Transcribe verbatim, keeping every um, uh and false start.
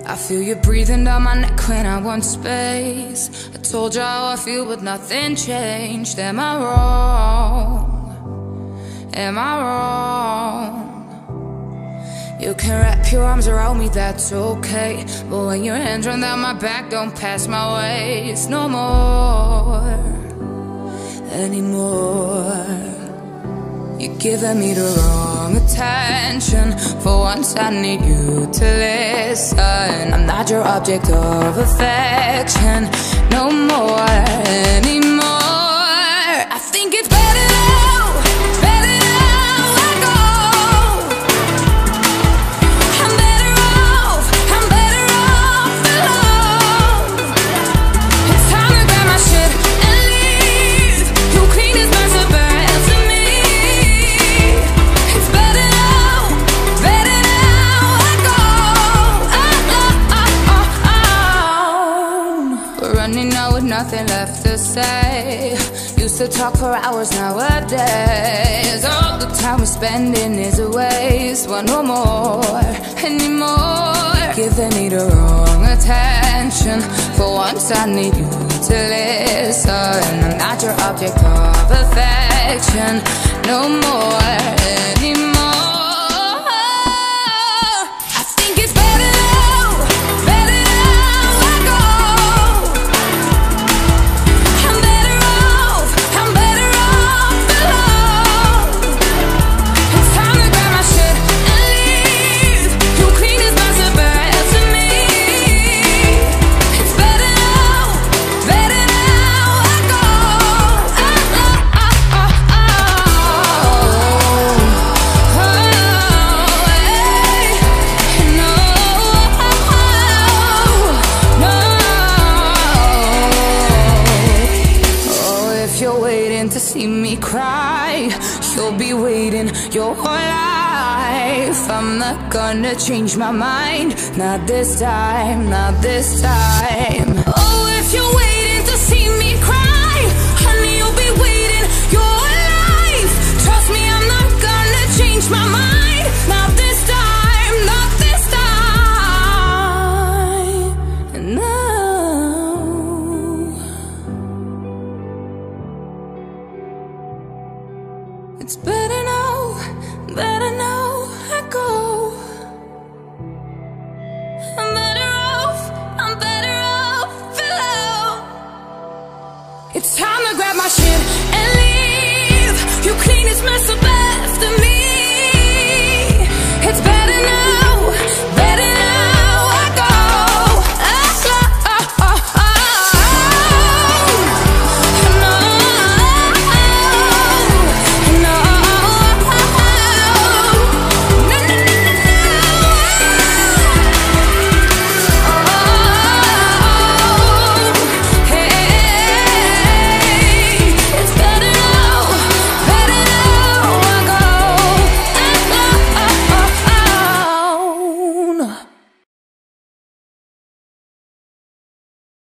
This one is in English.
I feel you breathing down my neck when I want space. I told you how I feel, but nothing changed. Am I wrong? Am I wrong? You can wrap your arms around me, that's okay. But when your hands run down my back, don't pass my waist no more, anymore. You're giving me the wrong attention. For once I need you to listen. I'm not your object of affection no more, anymore. I think it's better now, better now I go. I'm better off, I'm better off alone. It's time to grab my shit and leave. You clean as my suburban to me. It's better now, better now I go. Oh, oh, oh, oh. We're running out with nothing left to say. Used to talk for hours, nowadays all the time we're spending is a waste. Want no more, anymore. Giving me the wrong attention. For once I need you to listen. I'm not your object of affection no more, anymore. I think it's better now, better now I go. I'm better off, I'm better off alone. It's time to grab my shit and leave. You clean as my suburban to me. It's better now, better now I go. Oh, oh, oh, oh, oh. Oh, hey. No, no. Oh, if you're waiting to see me cry, you'll be waiting your whole life. I'm not gonna change my mind, not this time, not this time. Oh, if you're waiting to see me cry, honey, you'll be waiting your life. Trust me, I'm not gonna change my mind, not this time, not this time. No. It's better now, better now I go. I'm better off, I'm better off alone. It's time to grab my shit and leave. You clean this mess up.